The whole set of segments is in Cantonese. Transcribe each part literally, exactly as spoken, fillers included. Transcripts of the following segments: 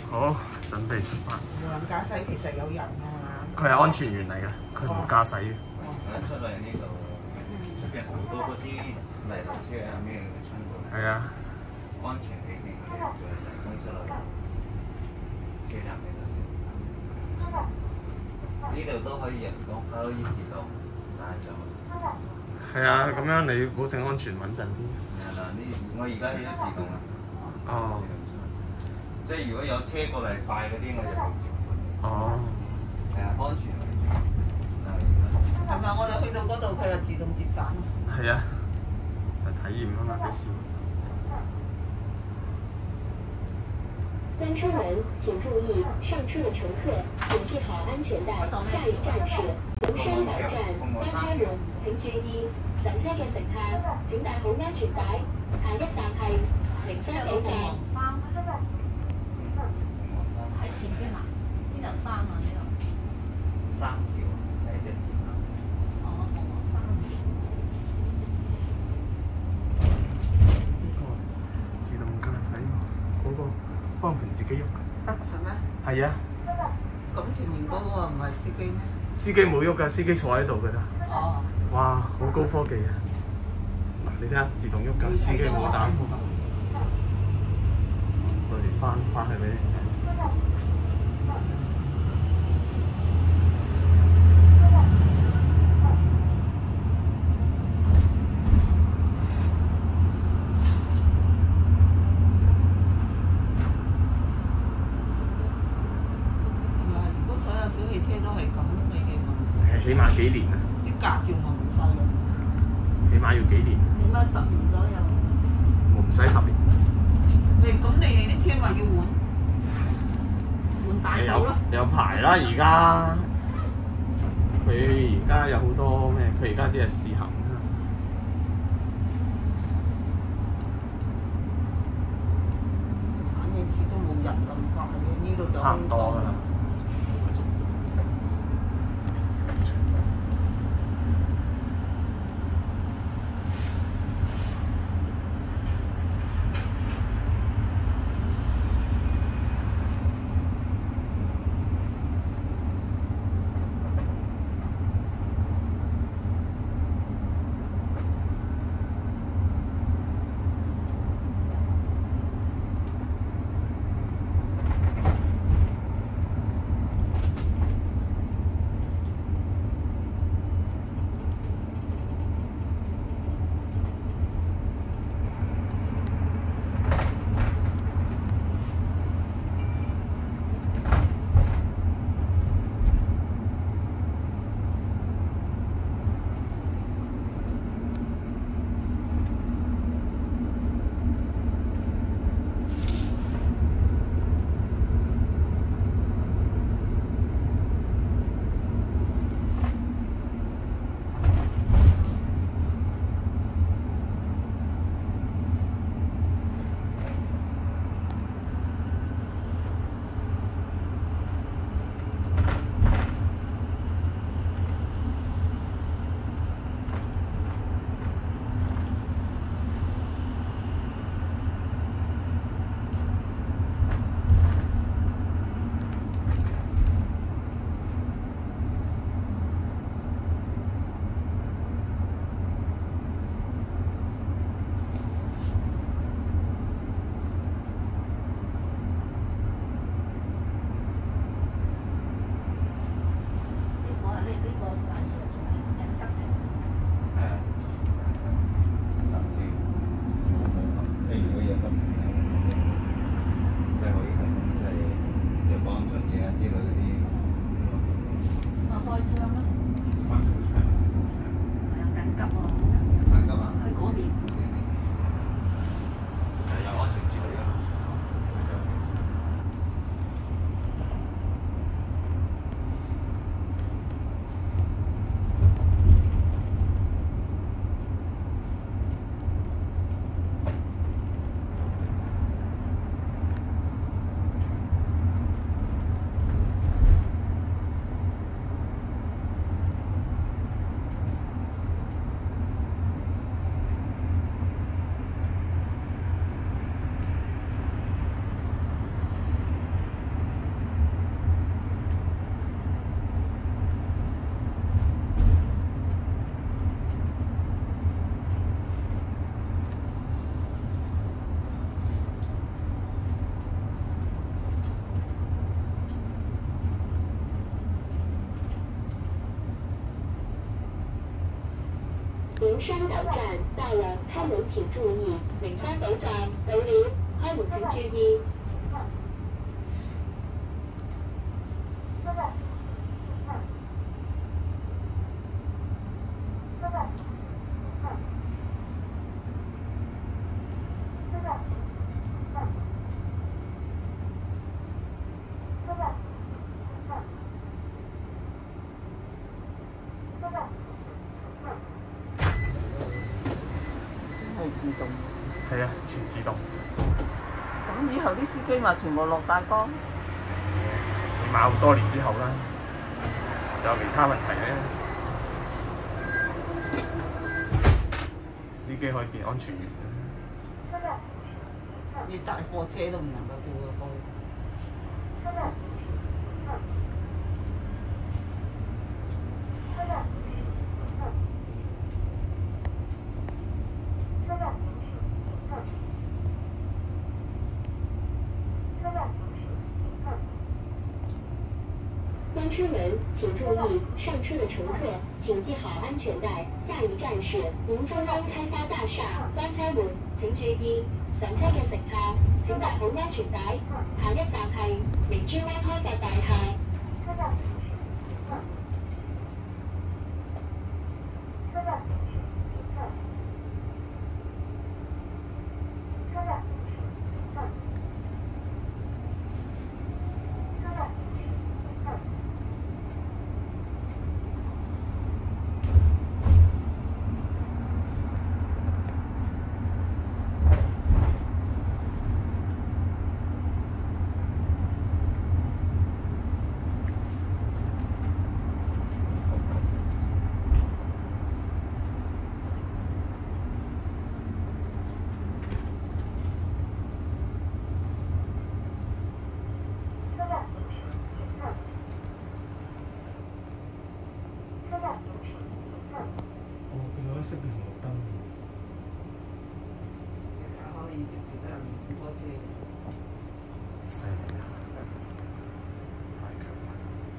好，準備出發。 無人駕駛其實有人㗎嘛？ 佢係安全員嚟嘅，佢唔駕駛嘅。 一出嚟呢度，出邊好多嗰啲泥路車啊咩嘅衝過嚟。係啊，安全起見，我哋就人工出嚟車站呢度先。呢度都可以人工，可以自動，但係就係啊，咁樣你保證安全穩陣啲。係啦，呢我而家起咗自動啦。哦。即係如果有車過嚟快嗰啲，我就會接佢。哦。係啊，安全為主。 係咪我哋去到嗰度佢又自動折返？ 係啊，就體驗啊嘛，俾試。 登车门，请注意，上车的乘客请系好安全带。下一站是龍山南站北沙龍，請注意上車嘅乘客請帶好安全帶。下一站係靈山北站。 喺前邊啊？邊度山啊？呢度？ 三條，即係一二三。 哦，鳳凰山。 呢個自動駕駛喎，嗰個方向盤自己喐嘅。 係咩？ 係啊。 咁前面嗰個唔係司機咩？ 司機冇喐㗎，司機坐喺度㗎咋。 哦。 哇，好高科技啊！嗱，你睇下自動喐㗎，司機冇打呼。到時翻翻去俾你。 小汽車都係咁嘅嘅。 起碼幾年啊？ 啲駕照我唔使用。 起碼要幾年？ 起碼十年左右。 我唔使十年。 你咁你哋啲車咪要換？ 換大號咯。 有牌啦，而家佢而家有好多咩？佢而家只係試行。 反正始終冇人咁快嘅，呢度就差唔多㗎啦。 連山島站到了，開門請注意。靈山島站到了，開門請注意。 自動。 係啊，全自動。 咁以後啲司機咪全部落晒崗？ 起碼好多年之後啦，仲有其他問題咧。司機可以變安全員啊！ 你大貨車都唔能夠叫佢開。 关出门，请注意，上车的乘客请系好安全带。下一站是南中央开發大廈關車門，請注意。上車嘅乘客請戴好安全帶。下一站係明珠灣開發大廈。 熄紅綠燈， 可以熄住得唔多車。 犀利啊！太強啦！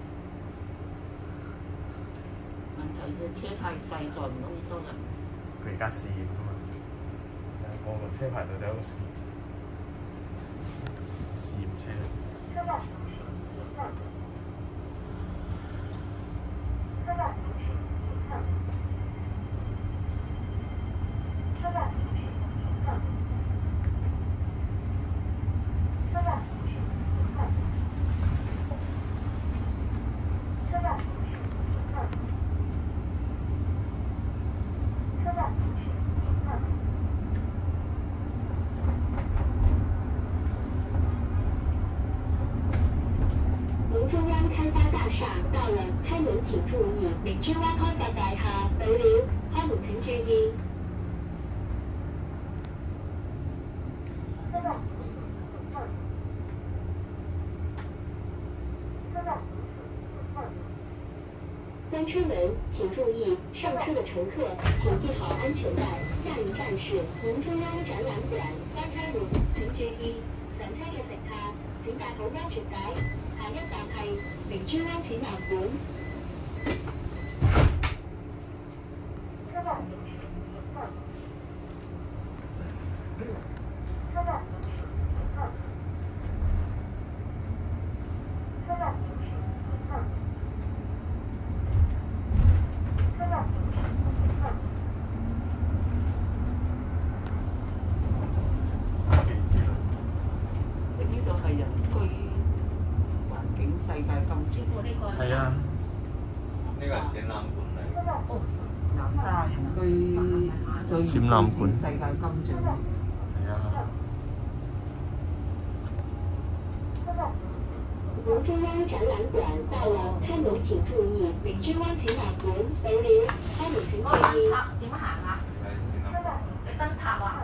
問題佢車太細，載唔到咁多人。 佢而家試驗啊嘛，我個車牌度有個試字，試驗車。 到了，開門請注意。明珠灣開發大廈到了，開門請注意。关出門請注意，上車的乘客請繫好安全帶。下一站是南中央展覽館，關車門請注意。上車嘅乘客請戴好安全帶。下一站係明珠灣展覽館。 係啊， 呢個係展覽館嚟。 哦，南沙人居最展覽館世界金獎。 係啊。 南中央展覽館到了，開門請注意。明珠灣展覽館到了，開門請注意。 塔點行啊？你燈塔啊？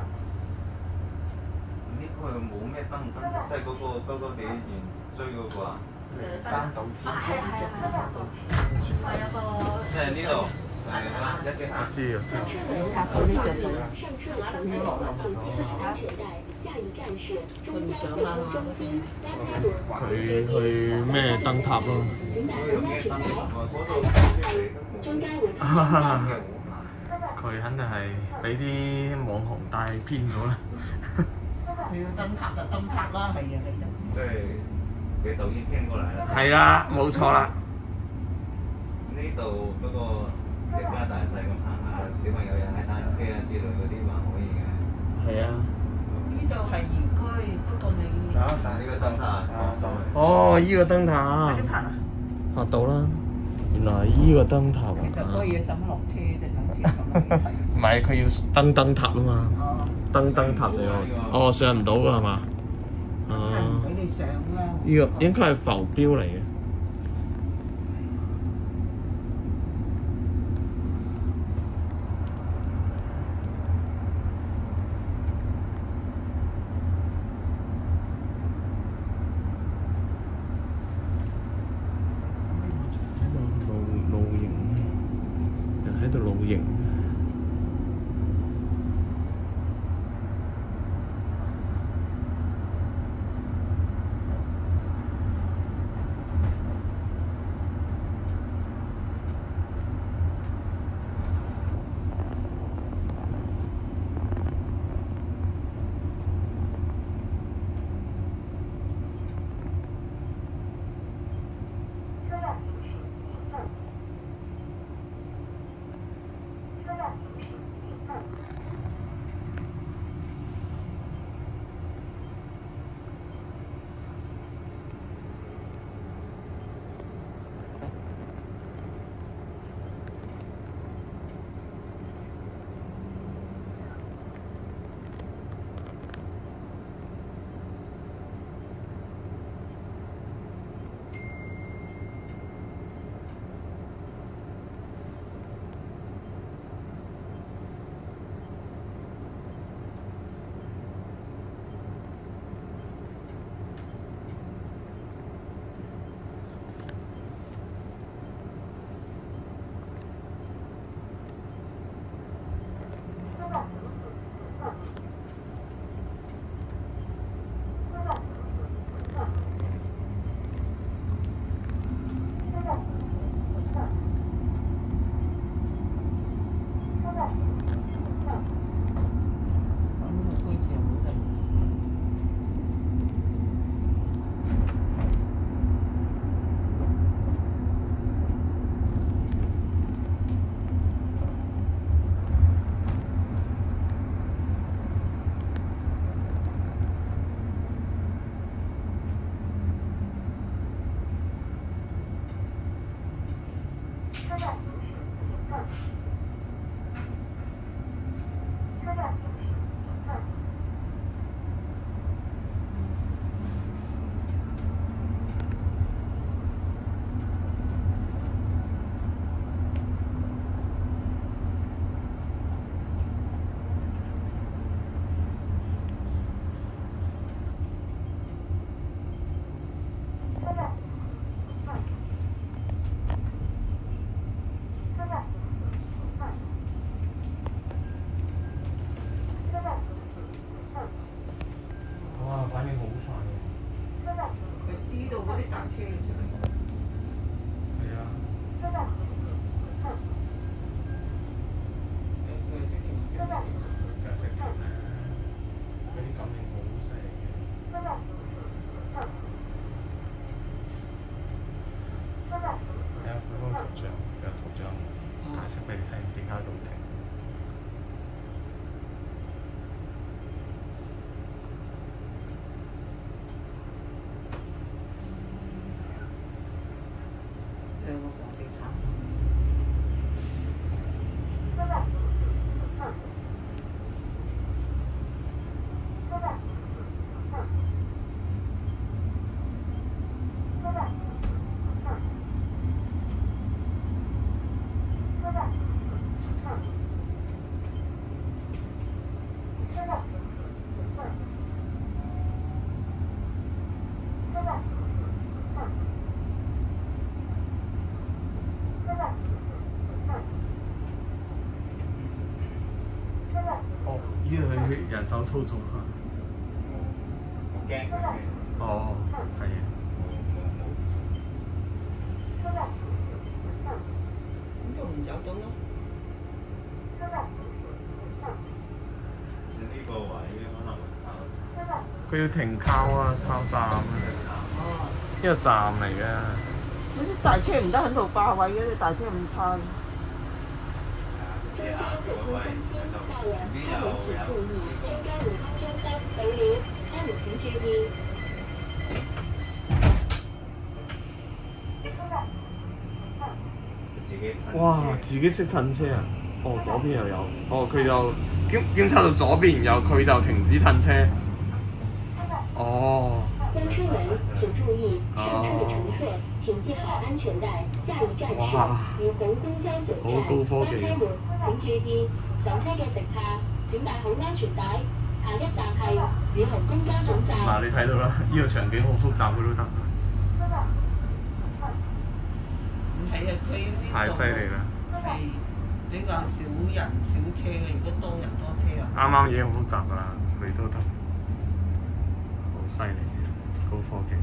呢個冇咩燈燈，即係嗰個嗰個地緣追嗰個啊。 山島天， 係係係山島，我有個即係呢度，係啦，一隻塔。 知啊知啊。 上車的乘客請繫好安全帶。下一站是中交匯流中心關開門。 佢去咩燈塔咯？ 請戴好安全帶。下一站係中交匯流中心。 佢佢肯定係俾啲網紅帶偏咗啦。 佢要燈塔就燈塔啦，係啊，嚟得。 即係俾導演傾過嚟啦。 係啦，冇錯啦。 呢度嗰個一家大細咁行下，小朋友又踩單車啊之類嗰啲還可以嘅。係啊。 呢度係宜居，不過你。 啊！但係呢個燈塔啊， 哦，依個燈塔。 快啲拍啊！ 拍到啦。原來係依個燈塔啊！ 其實嗰嘢使乜落車啫？兩車咁樣。 唔係，佢要登燈塔啊嘛。 哦。 登燈塔就有。哦，上唔到㗎係嘛？ 哦。唔俾你上啦。 呢個應該係浮標嚟嘅。喺度露營。反應好快喎！ 佢知道嗰啲大車要出嚟。 係啊。 佢識停識停。 梗係識停啦！嗰啲感應好犀利嘅。睇下佢嗰個圖像，有圖像解釋俾你聽點解喺度停。呢度係人手操作啊！ 我驚佢咩？ 哦，係啊。 咁就唔走到咯。 佢要停靠啊，靠站啊，呢個站嚟嘅。 嗰啲大車唔得喺度霸位嘅，啲大車咁差。 哇！自己識褪車啊！哦，嗰邊又有，哦佢就檢檢測到左邊，然後佢就停止褪車。哦。 关出门请注意，上车的乘客请系好安全带，下一站是如虹公交總站三車門，請注意上車嘅乘客請帶好安全帶。下一站係如虹公交總站。 嗱，你睇到啦，呢個場景好複雜嘅都得。 唔係啊，佢呢度太犀利啦！ 係比較少人少車嘅，如果多人多車啊。 啱啱已經好複雜㗎啦，佢都得，好犀利。高科技。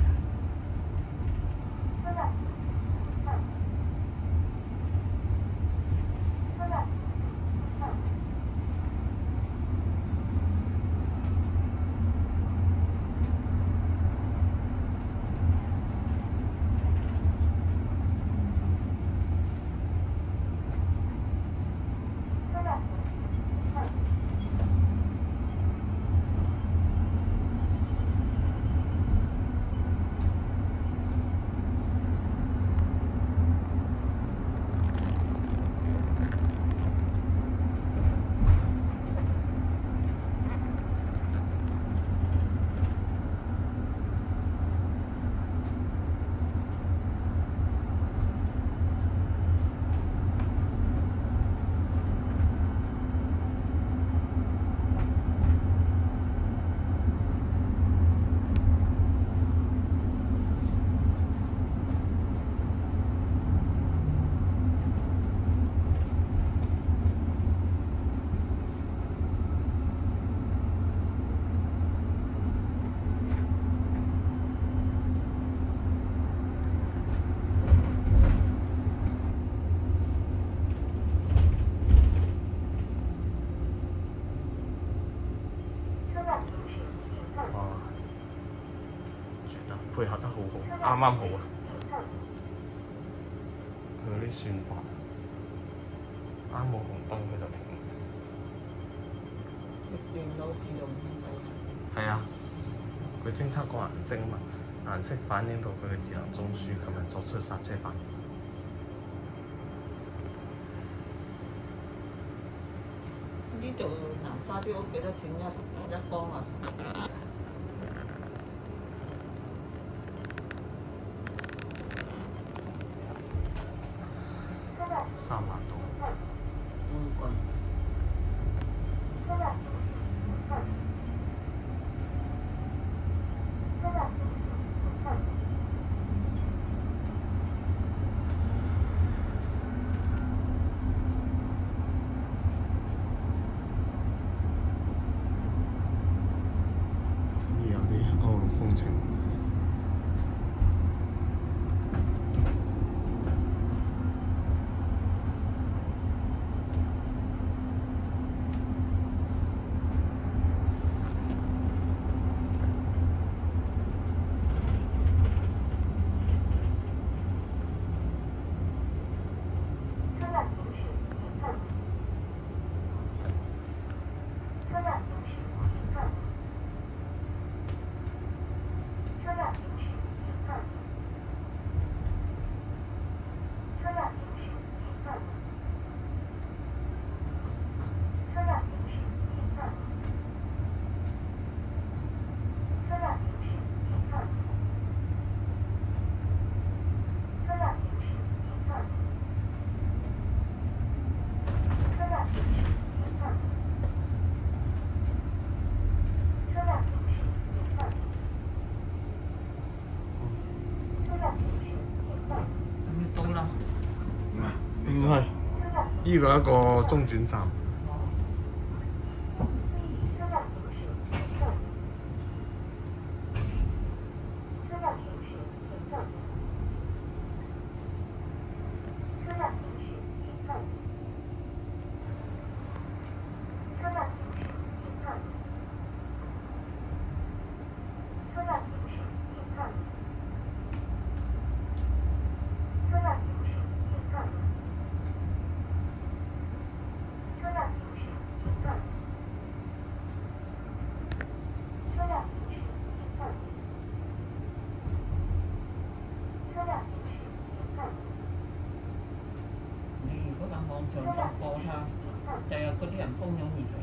配合得好好，啱啱好啊！佢嗰啲算法，啱冇紅燈佢就停。 電腦自動控制。 係啊，佢偵測個顏色啊嘛，顏色反映到佢嘅智能中樞，咁咪作出剎車反應。 呢度南沙啲屋幾多錢一一方啊？ 三萬多。 都貴。 有啲歐陸風情。唔係，呢個係一個中轉站。 網上就播他，第日嗰啲人蜂擁而嚟。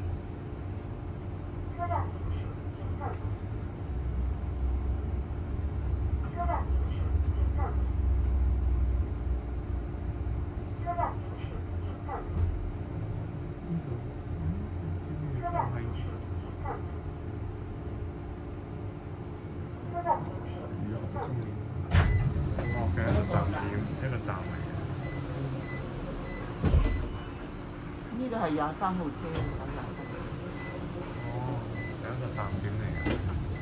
呢個係廿三號車走入去。 哦，係一個站點嚟嘅。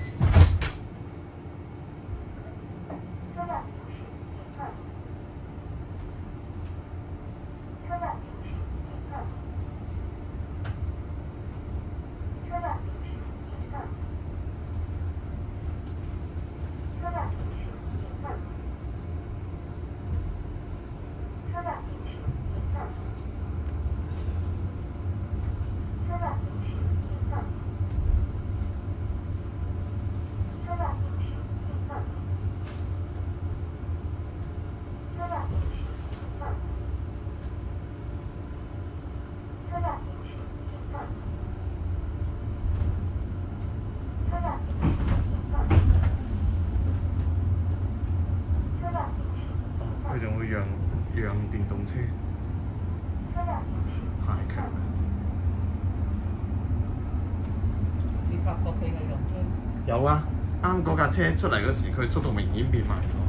佢仲會讓讓電動車排強啊！ 你發覺佢係用車？ 有啊，啱嗰架車出嚟嗰時，佢速度明顯變慢咗。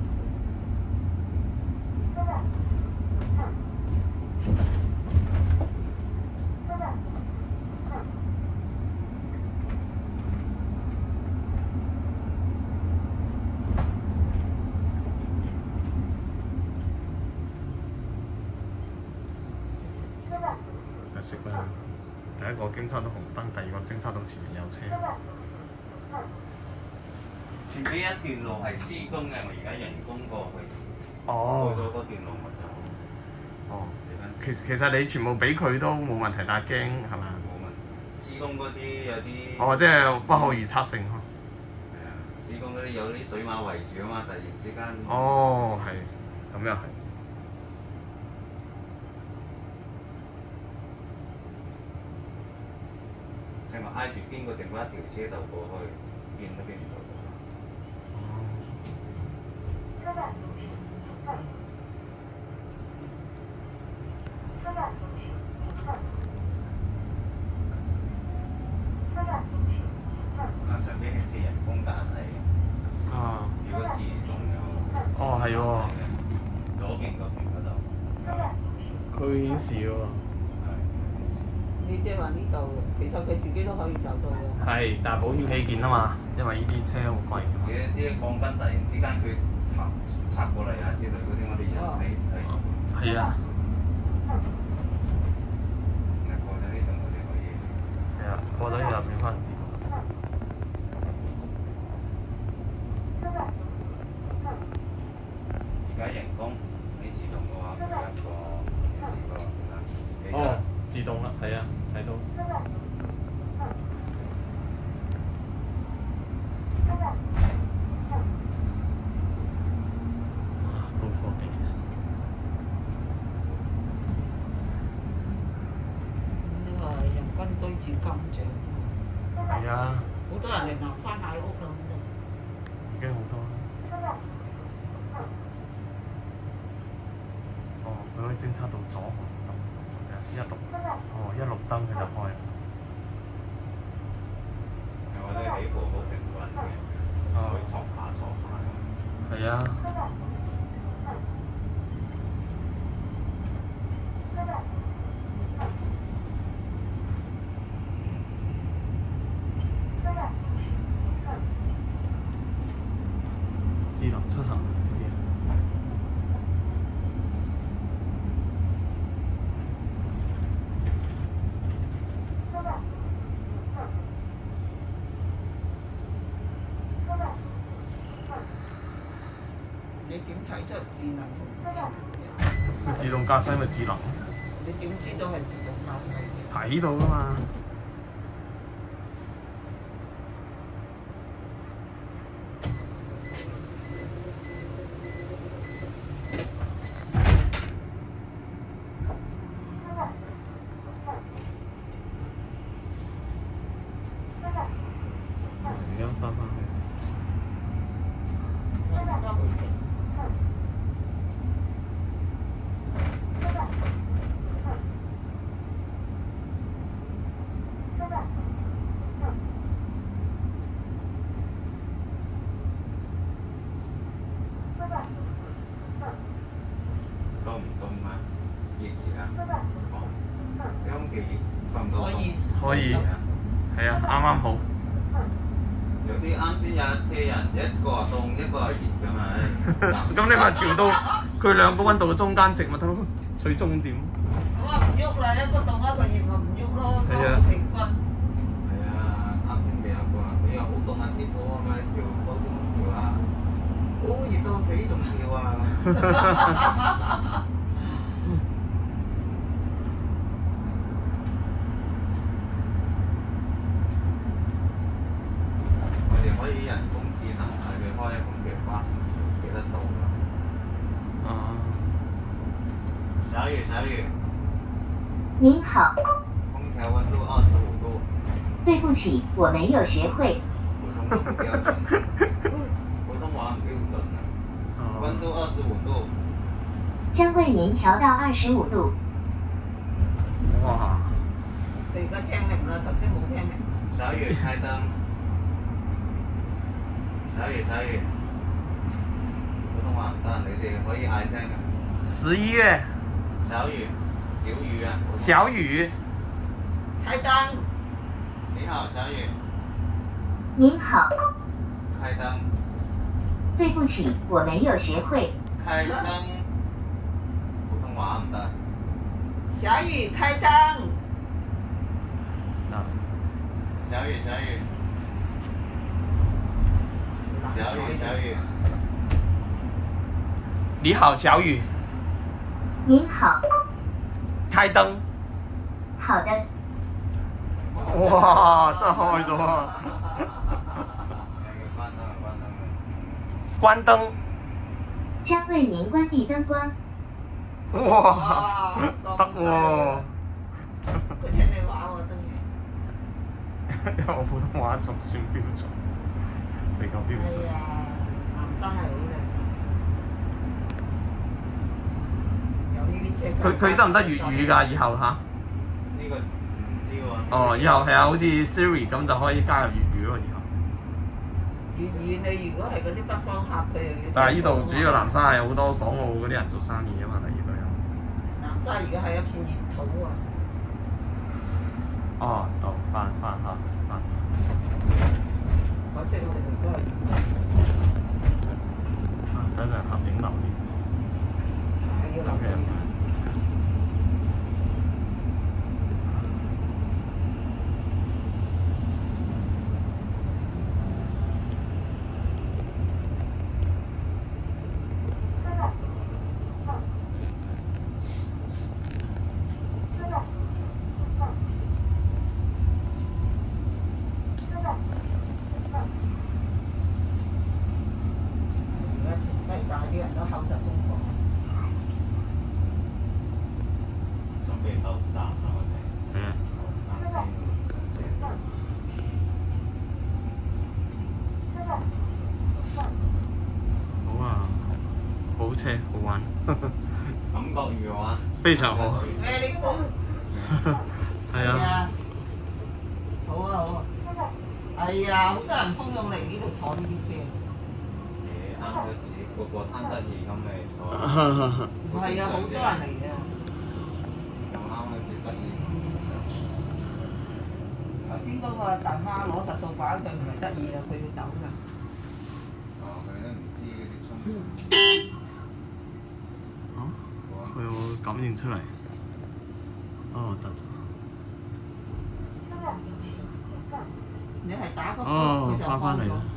食啦！第一個經測到紅燈，第二個偵測到前面有車。 前面一段路係施工嘅，我而家人工過去。 哦。 過咗嗰段路我就。 哦。其其實你全部俾佢都冇問題，但係驚係嘛？ 冇問題。施工嗰啲有啲。 哦，即係不可預測性呵。 係啊，施工嗰啲有啲水馬圍住啊嘛，突然之間。 哦，係，咁又係。 即係我挨住邊個剩翻一條車道過去，見都見唔到。啊，上邊係似人工駕駛嘅。啊。如果自動有。 哦，係喎。 左邊嗰邊嗰度。 佢顯示喎。 你即係話呢度，其實佢自己都可以走到嘅。 係，但係保險起見啊嘛，因為呢啲車好貴。 你都知鋼筋突然之間佢插插過嚟啊之類嗰啲，我哋人睇睇。 係啊。 過咗呢度我哋可以。 係啊，過咗呢度變翻自動。 而家人工，你自動嘅話，佢一個幾時個啦？ 哦。自動啦，係啊，睇到。哇，高科技！ 呢個係人均居住金獎。 係啊。 好多人嚟南沙買屋啦，咁就。 已經好多啦。哦，佢可以偵測到左紅燈，一綠。哦，一綠燈佢就開。 我哋起步好平穩嘅，會挫下挫下。 係啊。智能出行。 你點睇出智能同唔智能嘅？ 佢自動駕駛咪智能？ 你點知道係自動駕駛嘅？ 睇到㗎嘛。 調熱，多唔多？ 可以。 可以。係啊，啱啱好。 有啲啱先有一車人，一個話凍，一個係熱㗎嘛。 咁你咪調到佢兩個溫度嘅中間值咪得咯，最終點。 咁啊唔喐啦，一個凍一個熱咪唔喐咯，個平均。 係啊，啱先未有個話，佢又好凍啊，師傅可唔可以調高啲空調啊？好熱到死仲調啊！我哋可以人工智能嗌佢開空調關，幾多度啊？ 哦。 小雨，小雨。 您好。 空調溫度二十五度。 對不起，我沒有學會。 普通都不標準，普通話唔標準啊。溫度二十五度。 將為您調到二十五度。 哇！ 佢而家聽明啦，頭先冇聽明。 小雨開燈。小雨，小雨。普通話唔得，你哋可以嗌聲㗎。 十一月。 小雨，小雨啊。 小雨。 開燈。 你好，小雨。 您好。 開燈。 對不起，我沒有學會。 開燈。普通話唔得。 小雨開燈。 小雨，小雨。小雨，小雨。 你好，小雨。 您好。 開燈。 好的。 哇！真係開咗啊！關燈。 將為您關閉燈光。 哇！得喎。 佢聽你話喎，真係。因為我普通話仲算標準，比較標準。 係啊，南沙係好靚。有呢啲車。 佢佢得唔得粵語㗎？以後嚇？ 呢個唔知喎。 哦，以後係啊，好似 Siri 咁就可以加入粵語咯，以後。 粵語你如果係嗰啲北方客，佢又要。 但係呢度主要南沙係好多港澳嗰啲人做生意啊嘛，第二度有。 南沙而家係一片熱土啊！ 哦，到翻翻下翻。 可惜我哋都係。 啊，等陣合影留念。 係要留念。啲人都口實中國。 準備到站啦，我哋。 嗯。 啱先上車。 好啊，好車，好玩。 感覺如何啊？ 非常好。 誒，你講。 係啊。 好啊好啊。係啊，好多人蜂擁嚟呢度坐呢啲車。 啱佢自己個個貪得意咁嚟坐。 唔係啊，好多人嚟嘅。 咁啱佢幾得意。 頭先嗰個大媽攞實掃把，佢唔係得意啊，佢要走㗎。 哦，佢都唔知嗰啲衝突。 啊？佢有感應出嚟。哦，得咗。 你係打個波， 哦， 佢就翻返嚟啦。